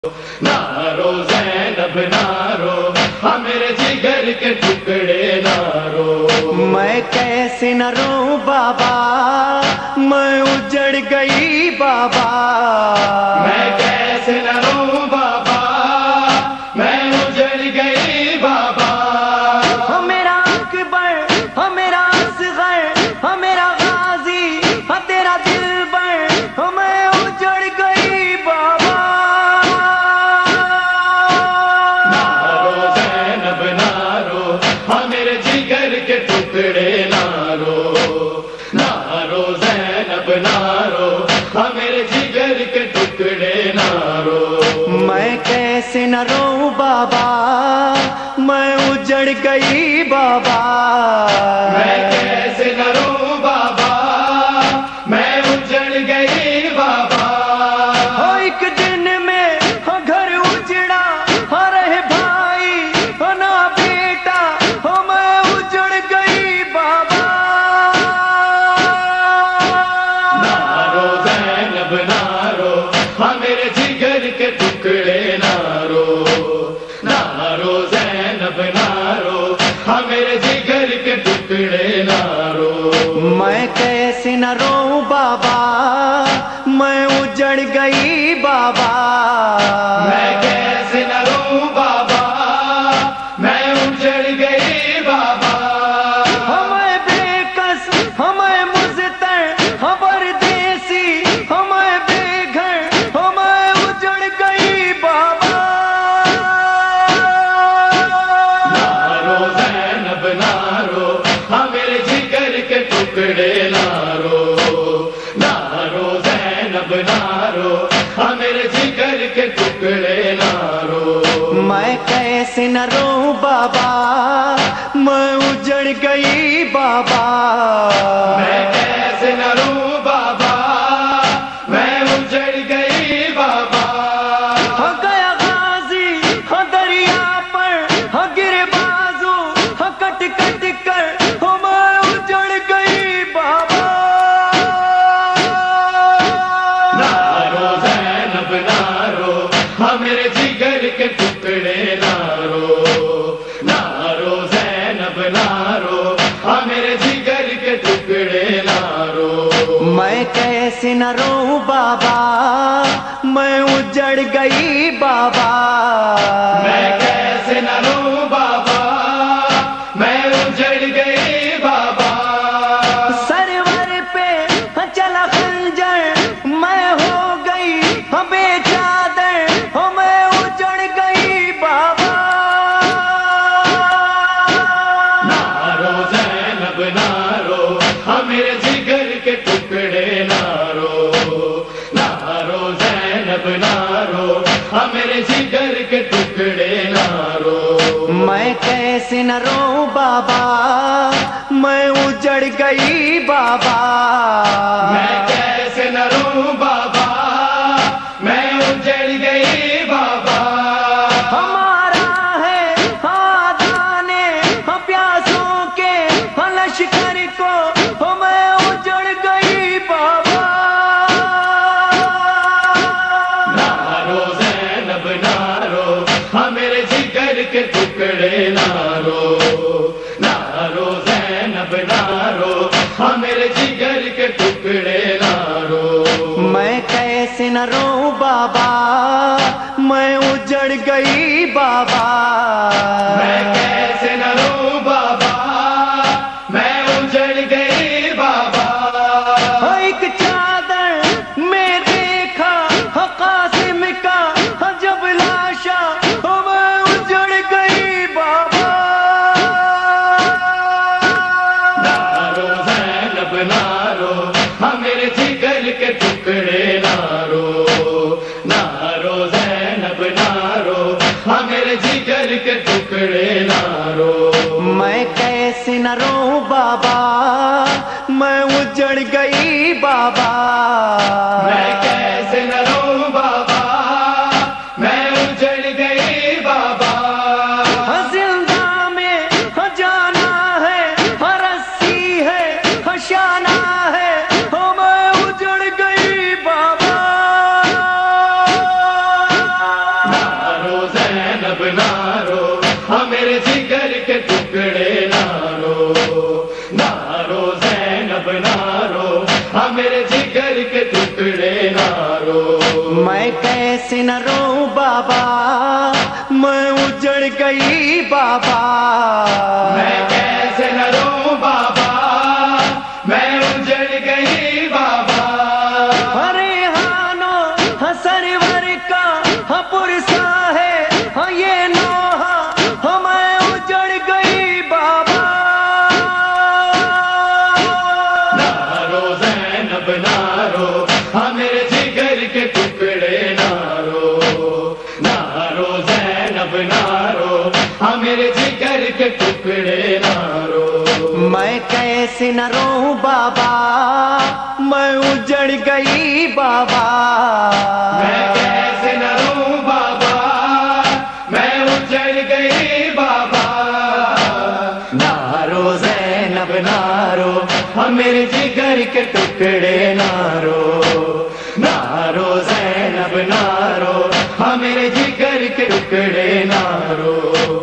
نارو زینب نارو، ہاں میرے جگر کے ٹکڑے نارو۔ میں کیسے نہ روں بابا، میں اجڑ گئی بابا۔ میں کیسے نہ روں بابا، میں اجڑ گئی بابا۔ ہاں میرا اکبر، ہاں میرا اصغر، ہاں میرا غازی، ہاں تیرا دلبر، ہاں میں اجڑ گئی بابا۔ نارو زینب نارو، ہاں میرے جگر کے ٹکڑے نارو۔ نارو زینب نارو، ہاں میرے جگر کے ٹکڑے نارو۔ میں کیسے نہ روں بابا، میں اجڑ گئی بابا۔ میں کیسے نہ روں بابا، میں اجڑ گئی بابا۔ ہاں ایک دن میں ہاں گھر اجڑا، ہاں رہے بھائی ہاں نہ بیٹا، ہاں میں اجڑ گئی بابا۔ نارو زینب نارو، ہاں میرے جگر کے ٹکڑے نارو۔ نارو زینب نارو، ہاں میرے جگر کے ٹکڑے نارو۔ میں کیسے نہ روں بابا، میں اجڑ گئی بابا۔ میں کیسے نہ روں بابا، میں اجڑ گئی بابا۔ ہمیں بے کس، ہمیں مزتر، ہم پردیسی، ہمیں بے گھر، ہمیں اجڑ گئی بابا۔ نارو زینب نارو، ہاں میرے جگر کے ٹکڑے نارو۔ نارو زینب نارو، ہاں میرے جگر کے ٹکڑے نارو۔ میں کیسے نہ روں بابا، میں اجڑ گئی بابا۔ میں کیسے نہ روں بابا، میں اجڑ گئی بابا۔ ہاں گیا غازی ہاں دریا پر، ہاں گرے بازو ہاں کٹ کٹ کر، ہاں میں اجڑ گئی بابا۔ نارو زینب نارو، ہاں میرے جگر کے ٹکڑے نارو۔ نارو زینب نارو، ہاں میرے جگر کے ٹکڑے نارو۔ میں کیسے نہ روں بابا، میں اجڑ گئی بابا۔ میں کیسے نہ روں بابا، میں اجڑ گئی بابا۔ سرور پہ چلا خنجر، میں ہو گئی بے چادر، میں اجڑ گئی بابا۔ نارو زینب نارو، ہاں میرے جگر کے ٹکڑے نارو۔ نارو زینب نارو، ہاں میرے جگر کے ٹکڑے نارو۔ میں کیسے نہ روں بابا، میں اجڑ گئی بابا۔ میں کیسے نہ روں بابا، میں اجڑ گئی بابا۔ ہمارا ہے آدانے پیاسوں کے لشکر کو، میں اجڑ گئی بابا۔ نارو زینب نارو، ہاں میرے جگر کے ٹکڑے نارو۔ نارو زینب نارو، ہاں میرے جگر کے ٹکڑے نارو۔ میں کیسے نہ روں بابا، میں اجڑ گئی بابا۔ میں کیسے نہ روں بابا، میں اجڑ گئی بابا۔ ایک چادر میں دیکھا قاسم کا جب لاشا، میں اجڑ گئی بابا۔ نارو زینب نارو، ہاں میرے جگر کے ٹکڑے نارو۔ نارو زینب نارو، ہاں میرے جگر کے ٹکڑے نارو۔ میں کیسے نہ روں بابا، میں اجڑ گئی بابا۔ میں کیسے نہ روں بابا، میں اجڑ گئی بابا۔ زندہ میں جانا ہے، رسی ہے شانہ ہے، میں اجڑ گئی بابا۔ میں کیسے نہ رو بابا میں اجڑ گئی بابا میں کیسے نہ رو بابا میں اجڑ گئی بابا ارے ہانو سرور کا پرسا ہے یہ نوحہ میں اجڑ گئی بابا نارو زینب نارو میرے جگر کے ٹکڑے نارو نارو زینب نارو میرے جگر کے ٹکڑے نارو میں کیسے نہ رو بابا میں اجڑ گئی بابا میں کیسے نہ رو بابا میں اجڑ گئی بابا نارو زینب نارو میرے جگر کے ٹکڑے نارو نارو زینب نارو میرے جگر کے ٹکڑے نارو